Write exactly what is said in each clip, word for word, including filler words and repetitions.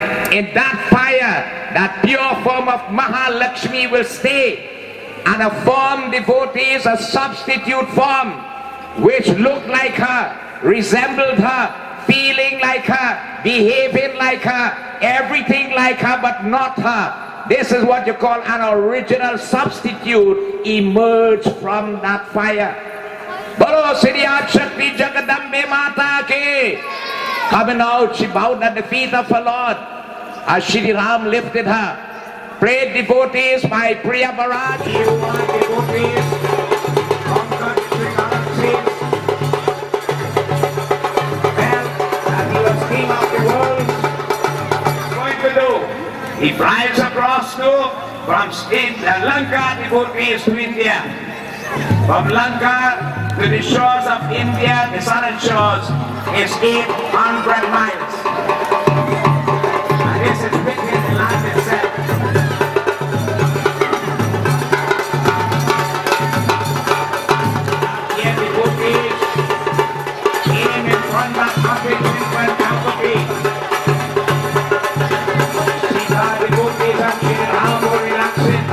In that fire, that pure form of Mahalakshmi will stay, and a form devotees, a substitute form, which looked like her, resembled her, feeling like her, behaving like her, everything like her but not her. This is what you call an original substitute emerged from that fire. Bolo Siddhi Shakti Jagadambe Mata Ki. Coming out, she bowed at the feet of her Lord as Shri Ram lifted her. Prayed devotees by Priya Bharaj. You are devotees, conquered Sri Galaxies. Well, that he was king of the world. What going to do? He drives across to, from state, uh, Lanka devotees to India. From Lanka to the shores of India, the southern shores, is eight hundred miles. And this is within the land itself. Here the devotees came in front of the different Alphabet. Sita devotees and Shri Ram were relaxing.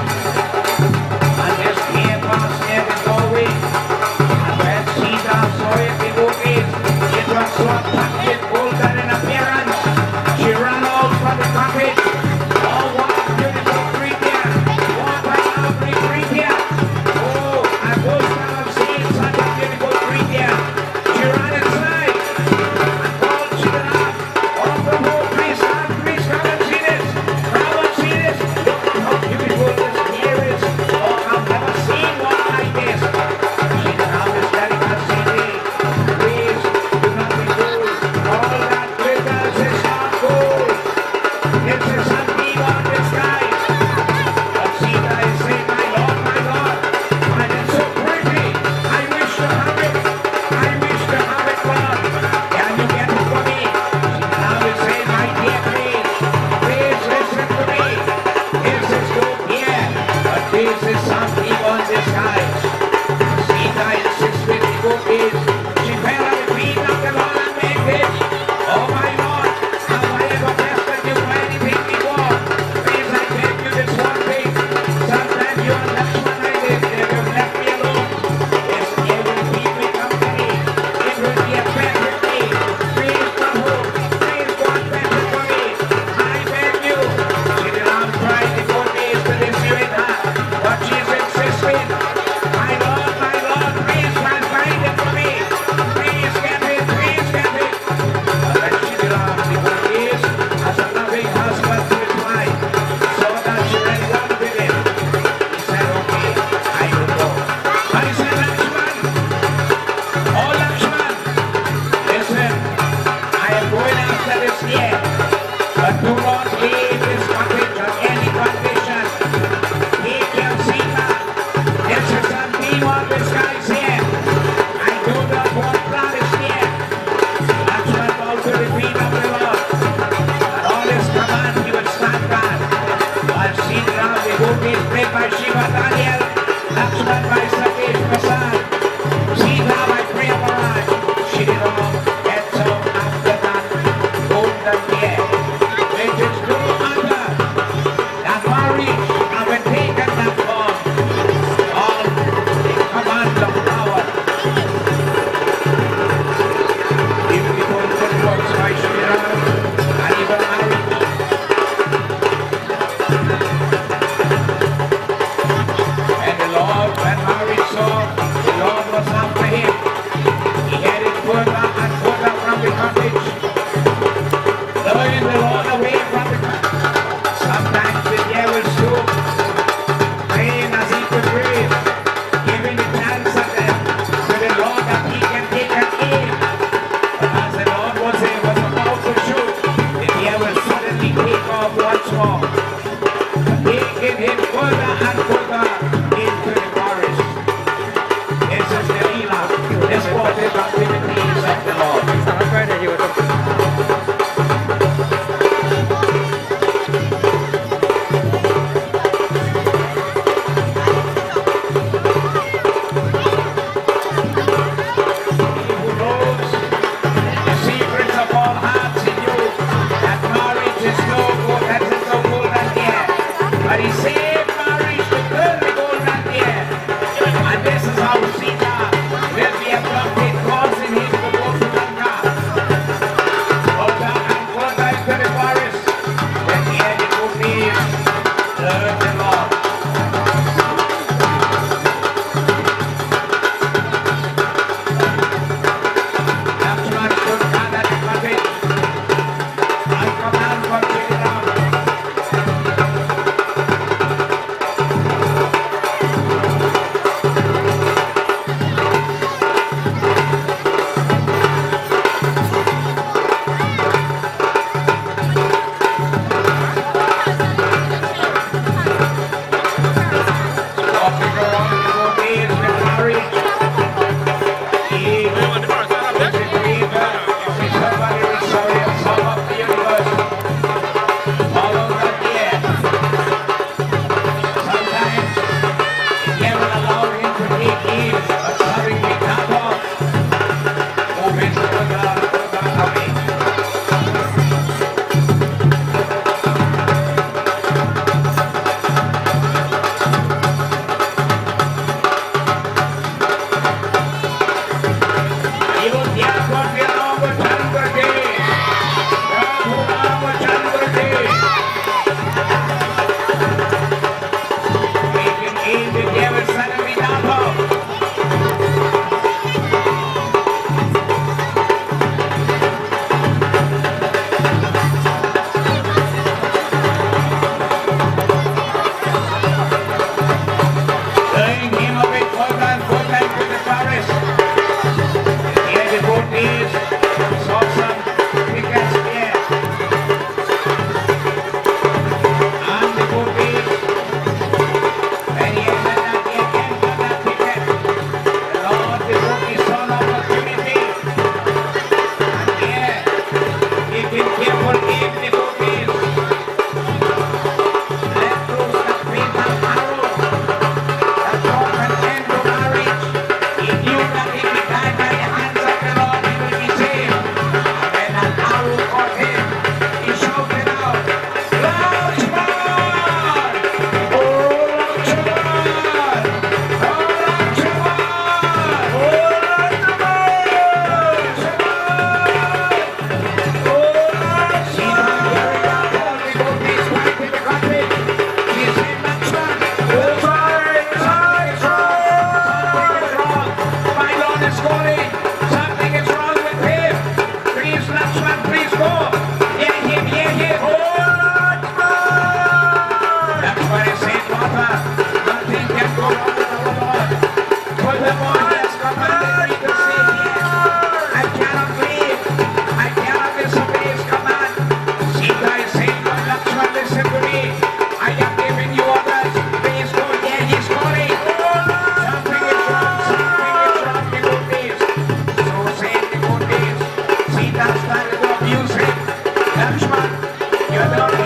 And just came past near the doorway. And when Sita saw it, devotees, it was so attractive, older in appearance. She ran out from the cottage. Oh, what a beautiful creature! What a lovely creature! Oh, I wish I have seen such a beautiful creature. She ran inside and called Sitaram. Oh, Prabhu, please come, please come and see this. Come and see this. Look how beautiful this hair is. Oh, I've never seen one like this. Sitaram is telling us, Siti, please do not be fooled. All that glitters is not gold. It's a sunbeam on the skies. But Sita is saying, my Lord, my Lord, and it's so pretty. I wish to have it. I wish to have it, Lord. Can you get it for me? Sita is saying, my dear, please, please listen to me. This is good here, but this is sunbeam on the skies. Sita insists with the cookies. She fell at the feet of the Lord and begged him, oh my Lord, have I ever tested you for anything before? Please, I beg you this one thing. Sometimes you are Lakshmana-minded, and you left me alone. Yes, it will keep me company. It will be a pleasure to me. Please, Prabhu, please go and fetch it for me. I beg you. Shri Ram tried devotees to dissuade her, but she's insisting. My Lord, my Lord, please go and find it for me. Please get it, please get it. But then Shri Ram devotees, as a loving husband to his wife, saw that she really wanted it. He said, okay, I will go. But he said, Lakshman, oh Lakshman, listen, I am going after this year, but do not leave this cottage on any condition. Take your Sita. This is sunbeam on the skies here. I do not want flowers here. Lakshman bowed to the feet of the Lord. And all his command he would stand guard. While Sri Ram, the devotees prayed by Shiva Daniel, Lakshman by Satish Prasad, Sita by Priya Bharaj, Shri Ram gets out after that golden year, which is no other than marriage, and when taken that form, all the command of power. Even before the good works by Shri Ram, and even married. And the Lord, when Mary saw the Lord was after him, he headed further and further from the cottage, luring the Lord away from the cottage. Sometimes the devil stood, praying as he could breathe, giving the chance of them to the Lord that he can take an aim. But as the Lord was, was about to shoot, the devil suddenly take off once more, taking him further and further into the forest. This is the Leela, this was the activities of the Lord. He who knows the secrets of all hearts in you, that marriage is no You're not